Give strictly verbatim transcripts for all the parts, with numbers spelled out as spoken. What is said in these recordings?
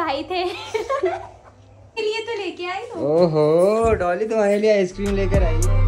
भाई थे के लिए तो लेके आई हूँ। ओहो डॉली तुम्हारे लिए आइसक्रीम लेकर आई है।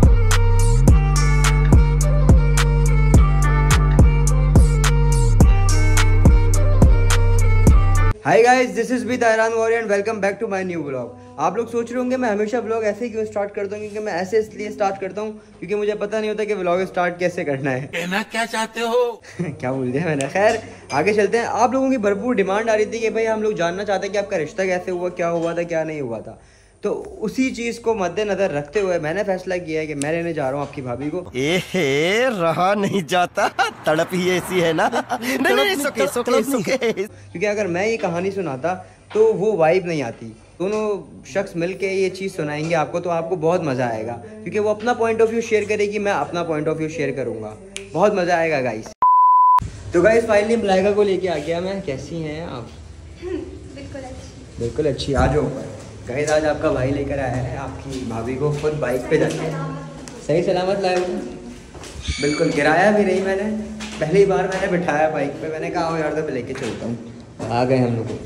Hi guys, this is B तायरान warrior and welcome back to my new vlog. आप लोग सोच रहे होंगे मैं हमेशा व्लॉग ऐसे ही क्यों स्टार्ट करता हूँ, क्योंकि मैं ऐसे इसलिए स्टार्ट करता हूँ क्योंकि मुझे पता नहीं होता कि व्लॉग स्टार्ट कैसे करना है। कहना क्या चाहते हो? क्या बोल दिया मैंने। खैर आगे चलते हैं। आप लोगों की भरपूर डिमांड आ रही थी कि भाई हम लोग जानना चाहते हैं कि आपका रिश्ता कैसे हुआ, क्या हुआ था, क्या नहीं हुआ था। तो उसी चीज को मद्देनजर रखते हुए मैंने फैसला किया है कि मैं लेने जा रहा हूँ आपकी भाभी को। एहे, रहा नहीं जाता, तड़प ही ऐसी है ना। नहीं नहीं सुके, सुके, सुके। क्योंकि अगर मैं ये कहानी सुनाता तो वो वाइब नहीं आती। दोनों शख्स मिलके ये चीज़ सुनाएंगे आपको तो आपको बहुत मज़ा आएगा, क्योंकि वो अपना पॉइंट ऑफ व्यू शेयर करेगी, मैं अपना पॉइंट ऑफ व्यू शेयर करूँगा। बहुत मज़ा आएगा गाइस। तो गाइस फाइनली मलाइका को लेके आ गया मैं। कैसी हैं आप? बिल्कुल अच्छी। बिल्कुल अच्छी। आ जाओ ऊपर। गाइस आज आपका भाई लेकर आया है आपकी भाभी को खुद बाइक पे जाके। सही सलामत लाया हूँ। बिल्कुल गिराया भी नहीं मैंने, पहली बार मैंने बिठाया बाइक पे। मैंने कहा यार तो मैं लेके चलता हूँ। आ गए हम लोग।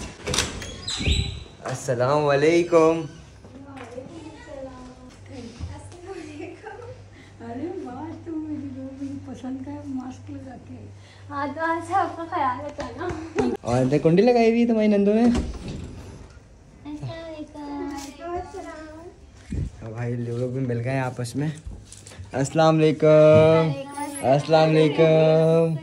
अस्सलाम वालेकुम। अरे वाह, तुम मेरी बेबी पसंद का मास्क लगा के। हाँ तो आज आपका ख्याल रखा ना। और कुंडी लगाई हुई है तुम्हारी नंदू ने। भाई लोग भी मिल गए आपस में। अस्सलाम वालेकुम। अस्सलाम वालेकुम।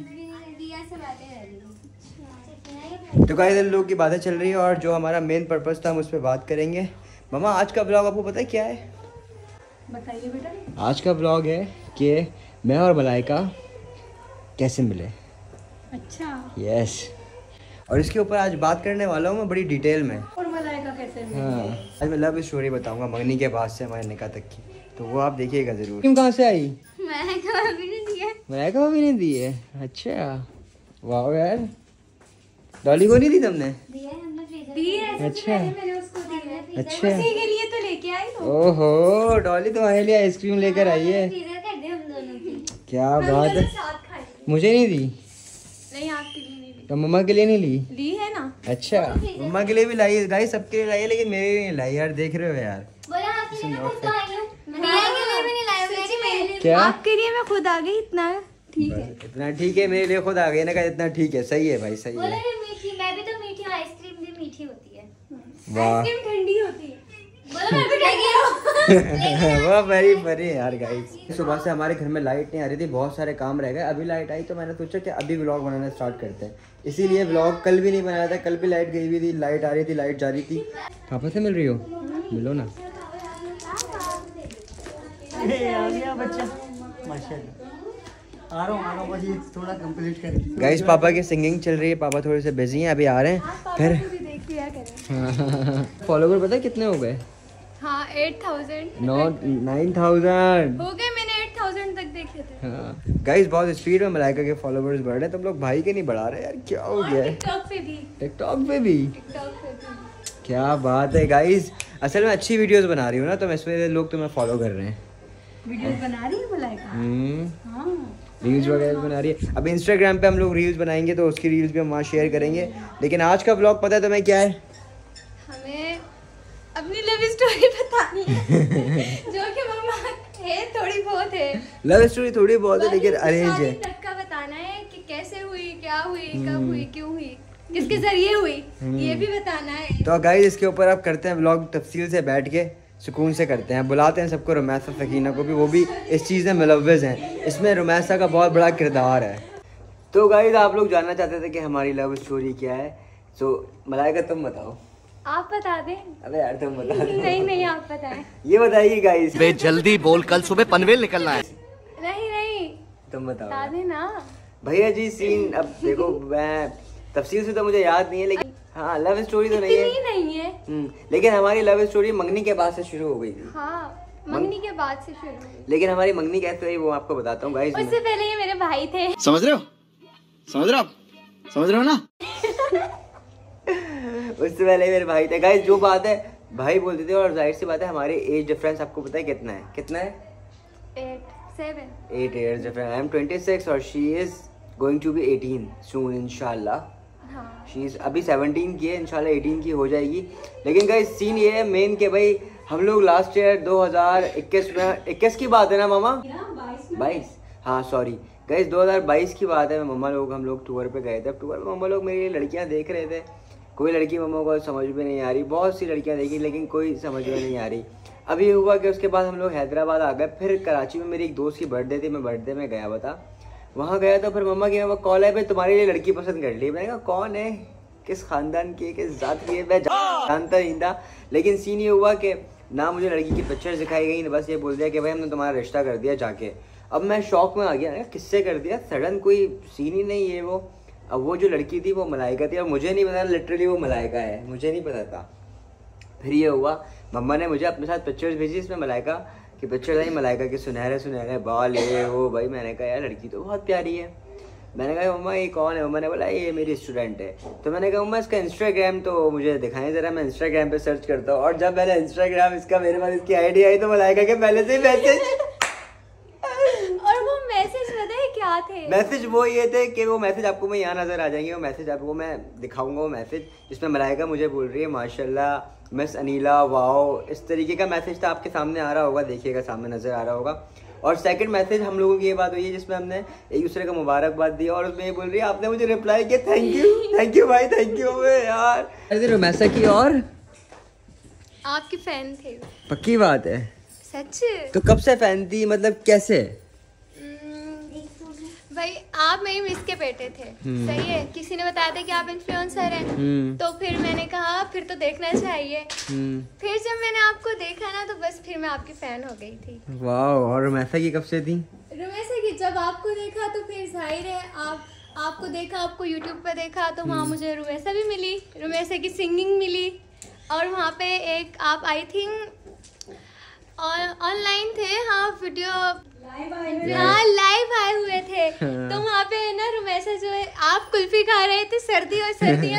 तो गाइस इन लोगों की बातें चल रही है और जो हमारा मेन पर्पस था हम उस पर बात करेंगे। मामा आज का ब्लॉग आपको पता है क्या है? बताइए बेटा। आज का ब्लॉग है कि मैं और मलाइका कैसे मिले। अच्छा। यस। और इसके ऊपर आज बात करने वाला हूँ मैं बड़ी डिटेल में। और मलाइका कैसे मिली? हाँ आज मैं लव स्टोरी बताऊंगा मंगनी के बाद से हमारे निकाह तक की, तो वो आप देखिएगा जरूर। तुम कहाँ से आई? मैंने कभी नहीं दिया। मलाइका भी नहीं दी है? अच्छा वाह यार। डॉली को नहीं दी तुमने? दी है। अच्छा मैंने उसको दी है। अच्छा। उसी के लिए तो लेके आई हूँ। ओहो डॉली तुम्हारे लिए आइसक्रीम लेकर आई है। क्या बात है। मुझे नहीं दी? नहीं आपके लिए नहीं ली। तो मम्मा के लिए नहीं ली? ली है ना। अच्छा मम्मा के लिए भी लाई है गाइस, सबके लिए लाई है, लेकिन मेरे लिए नहीं लाई यार। देख रहे हो यार। क्या? आपके लिए मैं खुद आ गई। इतना ठीक है। इतना ठीक है मेरे लिए खुद आ गई ना। कहा इतना ठीक है, सही है भाई, सही है। मीठी मैं भी तो मीठी हूँ। आइसक्रीम भी मीठी होती है। वाह आइसक्रीम ठंडी होती है। बोलो मैं भी ठंडी हूँ। वाह वेरी वेरी यार गाइस। सुबह से हमारे घर में लाइट नहीं आ रही थी, बहुत सारे काम रह गए। अभी लाइट आई तो मैंने सोचा कि अभी व्लॉग बनाना स्टार्ट करते हैं, इसीलिए व्लॉग कल भी नहीं बनाया था। कल भी लाइट गई हुई थी, लाइट आ रही थी, लाइट जा रही थी। पापा से मिल रही हो? मिलो ना। आ रहा हूँ, आ रहा हूँ, बस ये थोड़ा कंप्लीट करें। गाइस पापा की सिंगिंग चल रही है, पापा थोड़े से बिजी हैं, अभी आ रहे हैं। फिर फॉलोवर पता है कितने हो गए? हाँ eight thousand not nine thousand हो गए। मैंने एट थाउजेंड तक देखे थे। हाँ गाइस बहुत स्पीड में मलाइका के फॉलोवर्स बढ़ रहे हैं। तुम लोग भाई के नहीं बढ़ा रहे यार, क्या हो गया है? टिकटॉक पे भी। टिकटॉक पे भी? टिकटॉक पे भी। क्या बात है गाइस। असल में अच्छी वीडियोस बना रही हूँ ना, तो मैं इसमें लोग तुम्हें फॉलो कर रहे हैं। वीडियोस बना रही है मलाइका? हम्म हाँ रील्स वगैरह बना रही है। अब इंस्टाग्राम पे हम लोग रील्स बनाएंगे तो उसकी रील्स भी हम वहाँ शेयर करेंगे। लेकिन आज का ब्लॉग पता है तुम्हें क्या है? हमें अपनी लव स्टोरी बतानी है जो कि मम्मा है थोड़ी बहुत है। लव स्टोरी थोड़ी बहुत है लेकिन अरेंज है। का बताना है कि कैसे हुई, क्या हुई, कब हुई, क्यों हुई, किसके जरिए हुई, ये भी बताना है। तो गाइस इसके ऊपर आप करते हैं व्लॉग तफसील से बैठ के, सुकून से करते हैं। बुलाते हैं सबको, रुमैसा सकीना को भी, वो भी इस चीज़ में मुलव्वज़ हैं। इसमें रुमैसा का बहुत बड़ा किरदार है। तो गाइस आप लोग जानना चाहते थे कि हमारी लव स्टोरी क्या है, तो मलाइका तुम बताओ। आप बता दें। अबे यार तुम बता दो। नहीं नहीं आप बताएं। ये बताइए गाइस। बे जल्दी बोल, कल सुबह पनवेल निकलना है। नहीं नहीं तुम बताओ। बता दें ना भैया जी सीन। अब देखो मैं तफसील से तो मुझे याद नहीं है, लेकिन हाँ लव स्टोरी तो नहीं है। इतनी नहीं है। हम्म, लेकिन हमारी लव स्टोरी मंगनी के बाद से शुरू हो गई थी। हाँ मंगनी के बाद से शुरू हुई। लेकिन हमारी मंगनी कैसे हुई वो आपको बताता हूँ गाइस। उससे पहले ये मेरे भाई थे। समझ रहे हो? समझ रहे हो? समझ रहे हो ना? उससे पहले मेरे भाई थे गाइस। जो बात है भाई बोलते थे, और जाहिर सी बात है हमारे एज डिफरेंस आपको पता है कितना है? कितना है? Eight seven eight years difference. I am twenty six और she is going to be eighteen soon इंशाल्लाह। हाँ। शी इज़ अभी सेवनटीन की है, इंशाल्लाह एटीन की हो जाएगी। लेकिन गाइस सीन ये है मेन के भाई हम लोग लास्ट ईयर दो हज़ार इक्कीस में, इक्कीस की बात है ना मामा? बाईस, हाँ सॉरी गाइस दो हज़ार बाईस की बात है। मम्मा लोग हम लोग टूर पे गए थे। टूर पे मम्मा लोग मेरे लिए लड़कियां देख रहे थे। कोई लड़की मम्मा को समझ में नहीं आ रही, बहुत सी लड़कियां देखी लेकिन कोई समझ में नहीं आ रही। अभी हुआ कि उसके बाद हम लोग हैदराबाद आ गए। फिर कराची में मेरी एक दोस्त की बर्थडे थी, मैं बर्थडे में गया बता वहाँ गया तो फिर मम्मा की वो कॉल है भाई तुम्हारे लिए लड़की पसंद कर ली। मैंने कहा कौन है, किस खानदान की, किस जात की है, मैं जानता नहीं था। लेकिन सीन ये हुआ कि ना मुझे लड़की की पिक्चर्स दिखाई गई, बस ये बोल दिया कि भाई हमने तुम्हारा रिश्ता कर दिया जाके। अब मैं शौक में आ गया, किससे कर दिया, सडन कोई सीन ही नहीं है वो। अब वो जो लड़की थी वो मलाइका थी और मुझे नहीं पता लिटरली वो मलाइका है, मुझे नहीं पता था। फिर ये हुआ मम्मा ने मुझे अपने साथ पिक्चर्स भेजी, इसमें मलाइका की पिक्चर आई, मलाइका के सुनहरे सुनहरे बाल ये वो। भाई मैंने कहा यार लड़की तो बहुत प्यारी है। मैंने कहा मम्मा ये कौन है? मम्मा ने बोला ये मेरी स्टूडेंट है। तो मैंने कहा मम्मा इसका इंस्टाग्राम तो मुझे दिखाएं ज़रा, मैं इंस्टाग्राम पे सर्च करता हूँ। और जब मैंने इंस्टाग्राम इसका मेरे पास इसकी आईडी आई तो मलाइका के पहले से ही मैसेज और वो मैसेज पता है क्या थे? मैसेज वो ये थे कि वो मैसेज आपको मैं यहाँ नजर आ जाएंगे, वो मैसेज आपको मैं दिखाऊंगा। वो मैसेज जिसमें मलाइका मुझे बोल रही है माशाल्लाह मिस अनीला वाओ, इस तरीके का मैसेज था। आपके सामने आ रहा होगा, देखिएगा सामने नजर आ रहा होगा। और सेकंड मैसेज हम लोगों की ये बात हुई है जिसमें हमने एक दूसरे को मुबारकबाद दी और उसमें ये बोल रही है आपने मुझे रिप्लाई किया थैंक यू थैंक यू भाई थैंक यू यार। अरे रोमैसा की और आपकी फैन थे। पक्की बात है? सच? तो कब से फैन थी, मतलब कैसे? भाई आप मेरी मिस के बेटे थे, सही है। किसी ने बताया था कि आप इन्फ्लुएंसर हैं, तो फिर मैंने कहा फिर तो देखना चाहिए। फिर जब मैंने आपको देखा ना तो बस फिर मैं आपकी फैन हो गई थी। वाह। और रोमैसा की कब से थी? रोमैसा की जब आपको देखा तो फिर जाहिर है आप आपको देखा, आपको यूट्यूब पे देखा तो वहाँ मुझे रोमैसा भी मिली, रोमैसा की सिंगिंग मिली। और वहाँ पे एक आप आई थिंक ऑनलाइन थे, हाँ वीडियो हाँ लाइव आए हुए थे। तो वहाँ पे ना रोमैसा जो है आप कुल्फी खा रहे थे, सर्दी और सर्दियाँ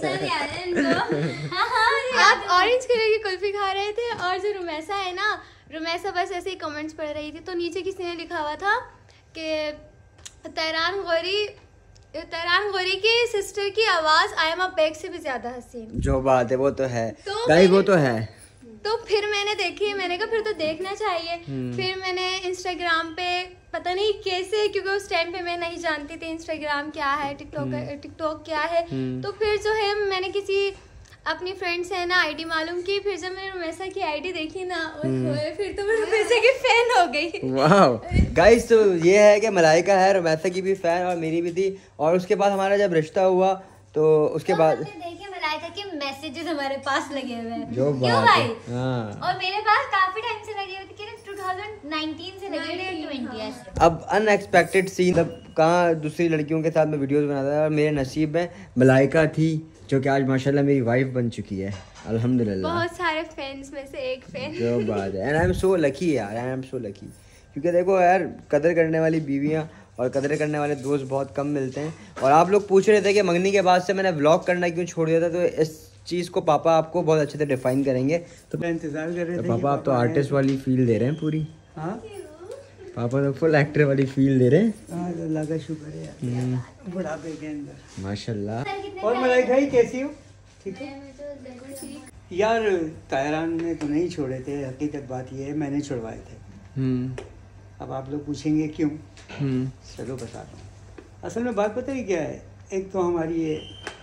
आप ऑरेंज कलर की कुल्फी खा रहे थे और जो रोमैसा है ना, रोमैसा बस ऐसे ही कमेंट्स पढ़ रही थी। तो नीचे किसी ने लिखा हुआ था कि तैरान गौरी तैरान गौरी की सिस्टर की आवाज आयमा बेग से भी ज्यादा हसीन। जो बात है वो तो है तो गाइस, वो तो है। तो फिर मैंने देखी, मैंने कहा फिर तो देखना चाहिए। फिर मैंने इंस्टाग्राम पे पता नहीं कैसे, क्योंकि उस टाइम पे मैं नहीं जानती थी इंस्टाग्राम क्या है, टिकटॉक टिकटॉक क्या है। तो फिर जो है मैंने किसी अपनी फ्रेंड से है ना आईडी मालूम की। फिर जब मैंने रोमैसा की आईडी देखी ना ओए फिर तो मैं रोमैसा की फैन हो गई। वाह गाइस, तो ये है कि मलाइका है रोमैसा की भी फैन और मेरी भी थी। और उसके बाद हमारा जब रिश्ता हुआ तो उसके तो बाद देखिए मलाइका के मैसेजेस हमारे पास लगे हुए हैं। जो क्यों बात भाई? है हाँ। और मेरे पास काफी टाइम से लगे हुए थे, दो हज़ार उन्नीस से लगे हुए थे, ट्वेंटी ऐसे। अब अनएक्सपेक्टेड सीन, तब कहाँ दूसरी लड़कियों के साथ मैं वीडियोस बनाता था और मेरे नसीब में मलाइका थी जो कि आज माशाल्लाह मेरी वाइफ बन चुकी है अल्हम्दुलिल्लाह। बहुत सारे फैंस में से एक फैन। जो बात है, and I am so lucky यार, आई एम सो लकी। क्योंकि देखो यार कदर करने वाली बीवियाँ और कदर करने वाले दोस्त बहुत कम मिलते हैं। और आप लोग पूछ रहे थे कि मंगनी के बाद से मैंने व्लॉग करना क्यों छोड़ दिया था, तो इस चीज़ को पापा आपको बहुत अच्छे से डिफाइन करेंगे। तो इंतजार कर रहे तो थे। पापा आप तो आर्टिस्ट वाली फील दे रहे हैं पूरी। हाँ पापा तो फुल एक्टर वाली फील दे रहे हैं। हाँ, अल्लाह का शुक्र है यार, बुढ़ापे के अंदर माशाल्लाह। और मलाइका भाई कैसी हो? ठीक है यार, तायरान ने तो नहीं छोड़े थे, हकीकत बात ये है मैंने छुड़वाए थे। हम्म अब आप लोग पूछेंगे क्यों, हम्म चलो बता रहा हूँ। असल में बात पता है क्या है, एक तो हमारी ये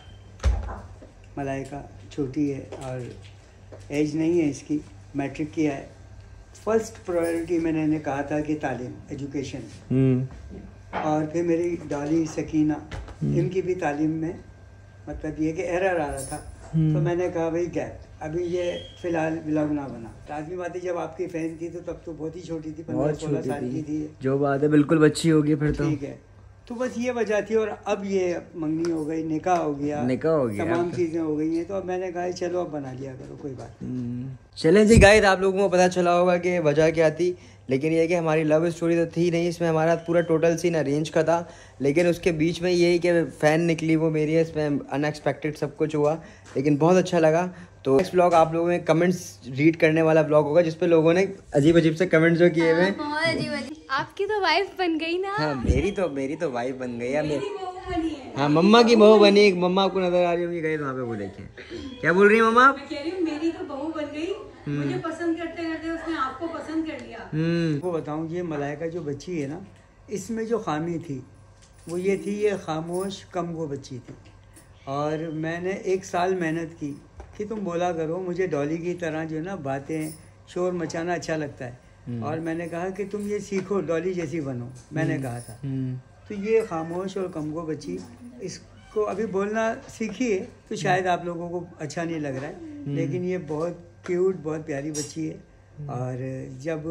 मलाइका छोटी है और एज नहीं है इसकी, मैट्रिक किया है। फर्स्ट प्रायोरिटी मैंने इन्हें कहा था कि तालीम, एजुकेशन। हम्म और फिर मेरी डॉली सकीना, इनकी भी तालीम में मतलब ये कि एरर आ रहा था, तो मैंने कहा भाई गैप, अभी ये फिलहाल व्लॉग ना बना। लाजमी बात है जब आपकी फैन थी तो तब तो बहुत ही छोटी थी, पंद्रह सोलह साल की थी। जो बात है बिल्कुल बच्ची होगी फिर तो। ठीक है, तो बस ये वजह थी। और अब ये मंगनी हो गई, निकाह हो गया, निकाह हो गया, तमाम चीज़ें हो गई हैं, तो अब मैंने कहा चलो अब बना लिया करो, कोई बात नहीं। चलें जी गाइस, आप लोगों को पता चला होगा कि वजह क्या थी। लेकिन ये कि हमारी लव स्टोरी तो थी नहीं, इसमें हमारा पूरा टोटल सीन अरेंज का था। लेकिन उसके बीच में यही कि फ़ैन निकली वो मेरी है, इसमें अनएक्सपेक्टेड सब कुछ हुआ, लेकिन बहुत अच्छा लगा। तो इस ब्लॉग आप लोगों ने कमेंट्स रीड करने वाला ब्लॉग होगा जिसपे लोगों ने अजीब अजीब से कमेंट्स जो किए हुए। आपकी तो वाइफ बन गई ना। हाँ मेरी तो मेरी तो वाइफ बन गई है। बनी है। हाँ मम्मा की बहू बनी। मम्मा आपको नजर आ रही होगी गाइस वहाँ पे, वो देखिए क्या बोल रही है मम्मा आप? मैं कह रही हूँ मेरी तो बहू बन गई, मुझे पसंद करते करते उसने आपको पसंद कर लिया। हम्म आपको बताऊं, ये मलाइका जो बच्ची है ना, इसमें जो खामी थी वो ये थी, ये खामोश कम गो बच्ची थी। और मैंने एक साल मेहनत की कि तुम बोला करो, मुझे डॉली की तरह जो है ना बातें शोर मचाना अच्छा लगता है। और मैंने कहा कि तुम ये सीखो, डॉली जैसी बनो, मैंने कहा था। तो ये खामोश और कमगो बच्ची, इसको अभी बोलना सीखी है तो शायद आप लोगों को अच्छा नहीं लग रहा है, लेकिन ये बहुत क्यूट, बहुत प्यारी बच्ची है। और जब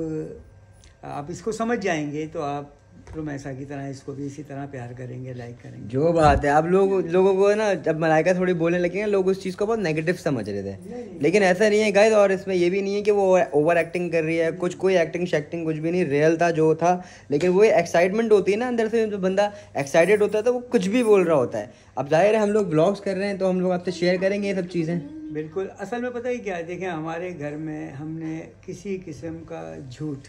आप इसको समझ जाएंगे तो आप रुमैसा की तरह इसको भी इसी तरह प्यार करेंगे, लाइक करेंगे। जो बात है, आप लोग लोगों को ना जब मलाइका थोड़ी बोलने लगी ना, लोग उस चीज़ को बहुत नेगेटिव समझ रहे थे, लेकिन ऐसा नहीं है गाइस। और इसमें ये भी नहीं है कि वो ओवर एक्टिंग कर रही है, कुछ कोई एक्टिंग शैक्टिंग कुछ भी नहीं, रियल था जो था। लेकिन वो एक्साइटमेंट होती है ना अंदर से, जो बंदा एक्साइटेड होता है तो वो कुछ भी बोल रहा होता है। अब जाहिर है हम लोग ब्लॉग्स कर रहे हैं तो हम लोग आपसे शेयर करेंगे ये सब चीज़ें। बिल्कुल। असल में पता ही क्या है, देखें हमारे घर में हमने किसी किस्म का झूठ,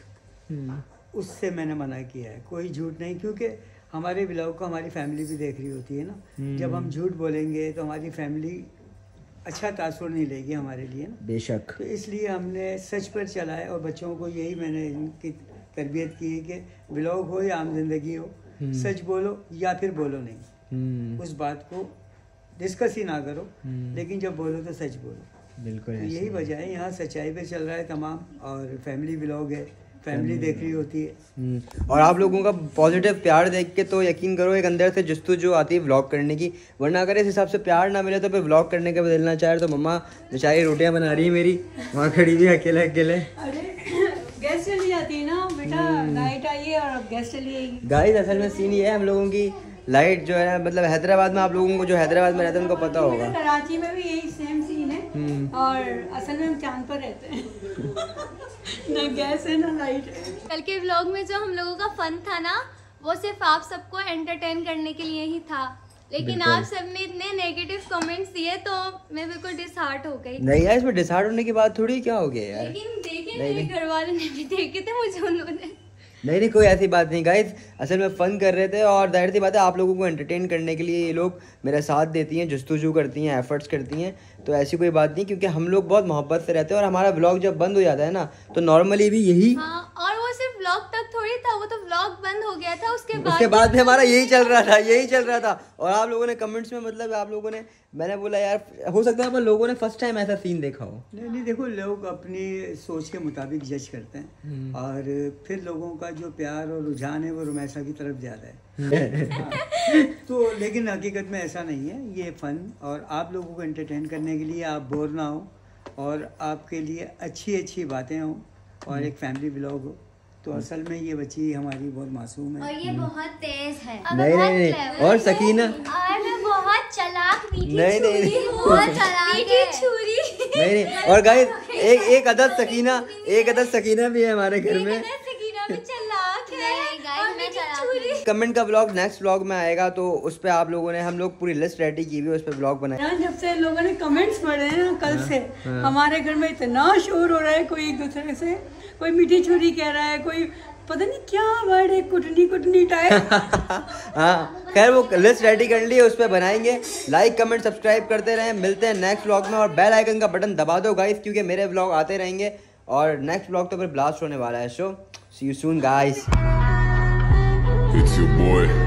उससे मैंने मना किया है, कोई झूठ नहीं, क्योंकि हमारे ब्लॉग को हमारी फैमिली भी देख रही होती है ना। जब हम झूठ बोलेंगे तो हमारी फैमिली अच्छा तासुर नहीं लेगी हमारे लिए ना। बेशक। तो इसलिए हमने सच पर चला है, और बच्चों को यही मैंने इनकी तरबियत की है कि ब्लॉग हो या आम जिंदगी हो, सच बोलो या फिर बोलो नहीं, उस बात को डिस्कस ही ना करो, लेकिन जब बोलो तो सच बोलो। बिल्कुल तो यही वजह है, यहाँ सच्चाई पे चल रहा है तमाम, और फैमिली ब्लॉग है, फैमिली देख रही होती है। और आप लोगों का पॉजिटिव प्यार देख के तो यकीन करो एक अंदर से जुस्तु जो आती है व्लॉग करने की, वरना अगर इस हिसाब से प्यार ना मिले तो फिर व्लॉग करने का बदलना चाहे तो मम्मा बेचारी रोटियां बना रही है मेरी, वहाँ खड़ी हुई अकेले अकेले। अरे गैस चली जाती है ना बेटा, लाइट आई है और अब गैस चली आएगी। गाइस असल में सीन ये है, हम लोगों की लाइट जो है मतलब हैदराबाद में, आप लोगों को जो हैदराबाद में रहते हैं उनको पता होगा, कराची में भी यही सेम सीन है। और असल में हम चांद पर रहते हैं ना गैस है ना लाइट है। कल के व्लॉग में जो हम लोगों का फन था ना, वो सिर्फ आप सबको एंटरटेन करने के लिए ही था, लेकिन आप सब ने इतने नेगेटिव कमेंट्स दिए तो मैं बिल्कुल डिसहार्ट हो गई। नहीं यार, इसमें डिसहार्ट होने की बात थोड़ी, क्या हो गया यार। लेकिन देखे मेरे घर वालों ने भी देखे थे मुझे, उन्होंने नहीं नहीं कोई ऐसी बात नहीं गाइस, असल में फ़न कर रहे थे। और जाहिर सी बात है आप लोगों को एंटरटेन करने के लिए ये लोग मेरा साथ देती हैं, जस्तुजू करती हैं, एफर्ट्स करती हैं, तो ऐसी कोई बात नहीं, क्योंकि हम लोग बहुत मोहब्बत से रहते हैं। और हमारा व्लॉग जब बंद हो जाता है ना तो नॉर्मली भी यही, हाँ, और वो सिर्फ व्लॉग तक थोड़ी था, वो तो व्लॉग बंद हो गया था, उसके बाद उसके बाद भी हमारा यही चल रहा था, यही चल रहा था। और आप लोगों ने कमेंट्स में मतलब आप लोगों ने, मैंने बोला यार हो सकता है पर लोगों ने फर्स्ट टाइम ऐसा सीन देखा हो। नहीं नहीं, देखो लोग अपनी सोच के मुताबिक जज करते हैं, और फिर लोगों का जो प्यार और रुझान है वो रुमैसा की तरफ ज़्यादा है। हाँ, तो लेकिन हकीकत में ऐसा नहीं है, ये फ़न और आप लोगों को एंटरटेन करने के लिए, आप बोर ना हो और आपके लिए अच्छी अच्छी बातें हों और एक फैमिली ब्लॉग हो। तो असल में ये बच्ची हमारी बहुत मासूम है, और ये बहुत तेज है, नहीं नहीं नहीं, और सकीना और मैं बहुत चालाक, मीठी नहीं, नहीं, छुरी हूँ, बहुत चालाक है। छुरी नहीं नहीं। और गाइस एक एक अदद सकीना, एक अदद सकीना भी है हमारे घर में। सकीना भी चालाक है। नहीं गाइस, मैं चालाक हूँ। कमेंट का ब्लॉग नेक्स्ट ब्लॉग में आएगा, तो उस पे आप लोगों ने, हम लोग पूरी लिस्ट रेडी की हुई है, उस पे ब्लॉग बनाया। यार जब से लोगों ने कमेंट्स पढ़े हैं ना कल से, हमारे घर में इतना शोर हो रहा है, कोई एक दूसरे से, कोई मीठी छुरी कह रहा है, कोई पता नहीं क्या वर्ड है, कुटनी कुटनी टाइप। हाँ खैर वो लिस्ट रेडी कर ली है, उस पर बनाएंगे। लाइक कमेंट सब्सक्राइब करते रहें, मिलते हैं नेक्स्ट व्लॉग में। और बेल आइकन का बटन दबा दो गाइस, क्योंकि मेरे व्लॉग आते रहेंगे और नेक्स्ट व्लॉग तो फिर ब्लास्ट होने वाला है। So see you soon guys. It's your boy.